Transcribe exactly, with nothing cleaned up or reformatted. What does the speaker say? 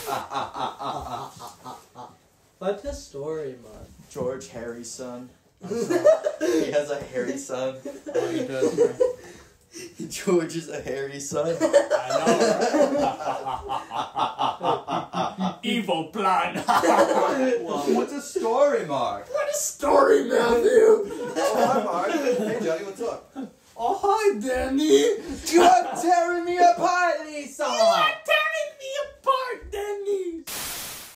What's the story, man? George Harry's son. He has a hairy son. Oh, he does, right? George is a hairy son. I know, right? Evil plan. Well, what's a story, Mark? What a story, Matthew! Oh, hi, Mark. Hey, Johnny, what's up? Oh, hi, Danny! You are tearing me apart, Lisa! You are tearing